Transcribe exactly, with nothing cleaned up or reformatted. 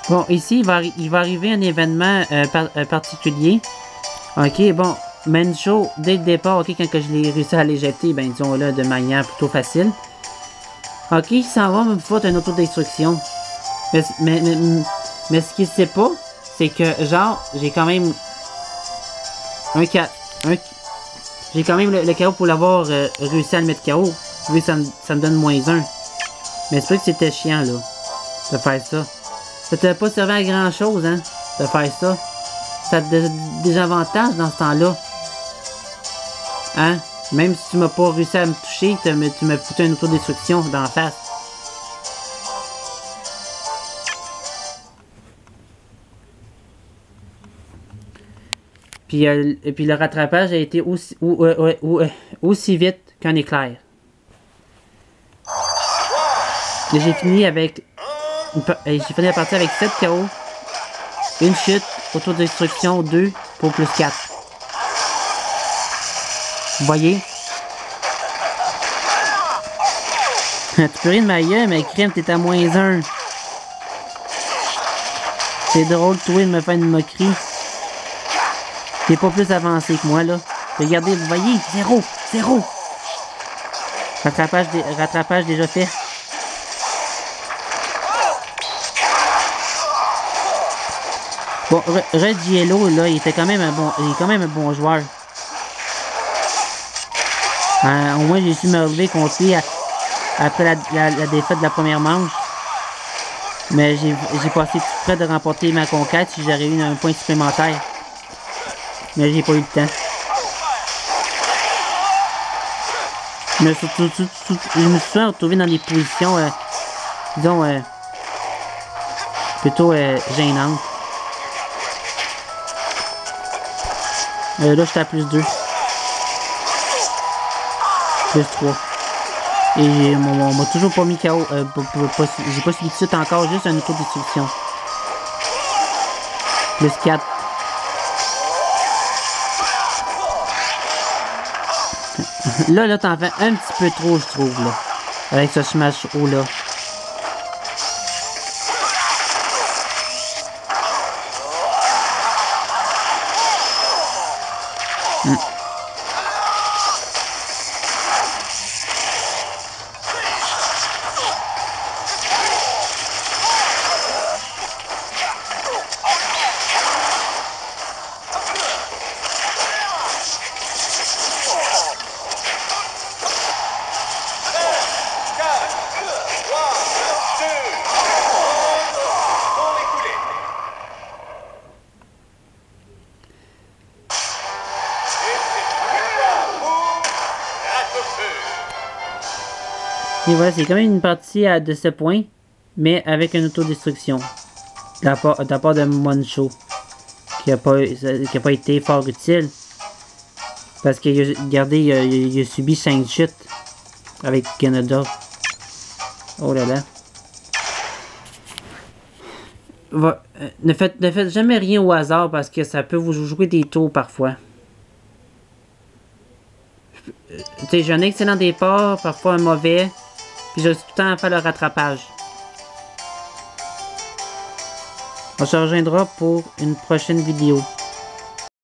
Bon, ici, il va, il va arriver un événement euh, par, euh, particulier. Ok, bon, Mancho, dès le départ, ok, quand que je l'ai réussi à l'éjecter, ben disons là, de manière plutôt facile. Ok, il s'en va me foutre une autodestruction. Mais, mais, mais, mais ce qu'il sait pas, c'est que, genre, j'ai quand même un quatre. Un, j'ai quand même le, le K O pour l'avoir euh, réussi à le mettre K O. Vu que ça me, ça me donne moins un. Mais c'est vrai que c'était chiant, là, de faire ça. Ça t'a pas servi à grand chose, hein, de faire ça. Ça a des, des avantages dans ce temps-là. Hein? Même si tu m'as pas réussi à me toucher, tu m'as foutu une autodestruction dans la face. Puis, euh, et puis le rattrapage a été aussi, ou, euh, ou, euh, aussi vite qu'un éclair. J'ai fini avec... J'ai fini la partie avec sept K O. Une chute, autodestruction deux pour plus quatre. Vous voyez? Tu peux rire de ma gueule, mais crème, t'es à moins un. C'est drôle, toi, de me faire une moquerie. T'es pas plus avancé que moi, là. Regardez, vous voyez? Zéro! Zéro! Rattrapage, dé rattrapage déjà fait. Bon, Red Yellow, là, il était quand même un bon, il est quand même un bon joueur. Euh, au moins, j'ai su me relever contre lui à, après la, la, la défaite de la première manche. Mais j'ai passé tout près de remporter ma conquête si j'aurais eu un point supplémentaire. Mais j'ai pas eu le temps. Mais surtout, tout, tout, je me suis retrouvé dans des positions, euh, disons, euh, plutôt euh, gênantes. Euh, là, j'étais à plus deux. Plus trois. Et on m'a toujours pas mis K O. Euh, j'ai pas subi de suite encore, juste un autodestruction. Plus quatre. Là, là, t'en fais un petit peu trop, je trouve, là. Avec ce smash haut, là. Hmm. Et voilà, c'est quand même une partie à, de ce point, mais avec une autodestruction. De la part de, la part de Mancho, qui n'a pas, qui a pas été fort utile. Parce que, regardez, il a, il a subi cinq chutes avec Ganondorf. Oh là là. Va, euh, ne, faites, ne faites jamais rien au hasard parce que ça peut vous jouer des tours parfois. Euh, tu sais, j'ai un excellent départ, parfois un mauvais. Puis je suis tout le temps à faire le rattrapage. On se rejoindra pour une prochaine vidéo.